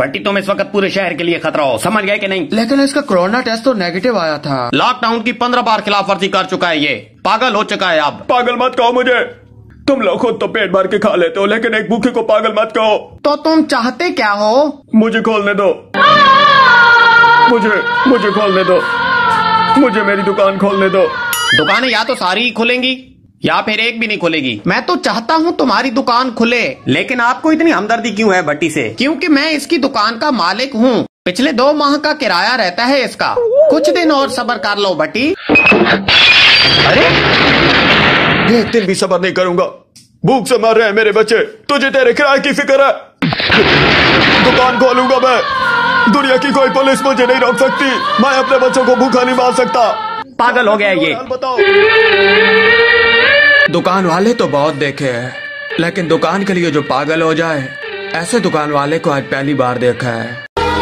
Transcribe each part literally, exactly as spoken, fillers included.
भट्टी तुम इस वक्त पूरे शहर के लिए खतरा हो, समझ गए कि नहीं? लेकिन इसका कोरोना टेस्ट तो नेगेटिव आया था। लॉकडाउन की पंद्रह बार खिलाफ वर्जी कर चुका है, ये पागल हो चुका है। अब पागल मत कहो मुझे, तुम लोग खुद तो पेट भर के खा लेते हो, लेकिन एक भूखे को पागल मत कहो। तो तुम चाहते क्या हो? मुझे खोलने दो, मुझे मुझे खोलने दो, मुझे मेरी दुकान खोलने दो। दुकानें या तो सारी ही खुलेंगी या फिर एक भी नहीं खुलेगी। मैं तो चाहता हूँ तुम्हारी दुकान खुले। लेकिन आपको इतनी हमदर्दी क्यों है भट्टी से? क्योंकि मैं इसकी दुकान का मालिक हूँ। पिछले दो माह का किराया रहता है इसका। कुछ दिन और सब्र कर लो भट्टी। अरे एक दिन भी सब्र नहीं करूंगा, भूख से मर रहे हैं मेरे बच्चे, तुझे तेरे किराए की फिक्र है। दुकान खोलूंगा मैं, दुनिया की कोई पुलिस मुझे नहीं रोक सकती, मैं अपने बच्चों को भूखा नहीं मार सकता। पागल हो गया ये। बताओ। दुकान वाले तो बहुत देखे हैं, लेकिन दुकान के लिए जो पागल हो जाए, ऐसे दुकान वाले को आज पहली बार देखा है।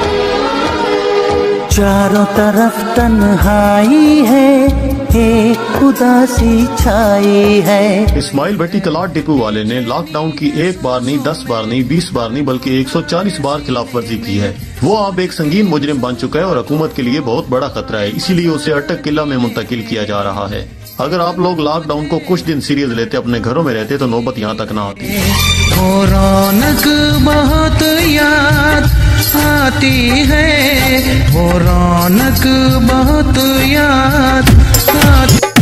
चारों तरफ तन्हाई है, एक उदासी छाई है। इस्माइल भट्टी कलाट डिपो वाले ने लॉकडाउन की एक बार नहीं, दस बार नहीं, बीस बार नहीं, बल्कि एक सौ चालीस बार खिलाफ वर्जी की है। वो अब एक संगीन मुजरिम बन चुका है और हुकूमत के लिए बहुत बड़ा खतरा है, इसीलिए उसे अटक किला में मुंतकिल किया जा रहा है। अगर आप लोग लॉकडाउन को कुछ दिन सीरियस लेते, अपने घरों में रहते, तो नौबत यहाँ तक न आती। वो रौनक बहुत याद आती है, वो रौनक बहुत याद आती।